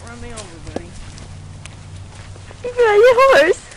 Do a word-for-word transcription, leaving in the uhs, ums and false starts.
Run me over, buddy. You got your horse.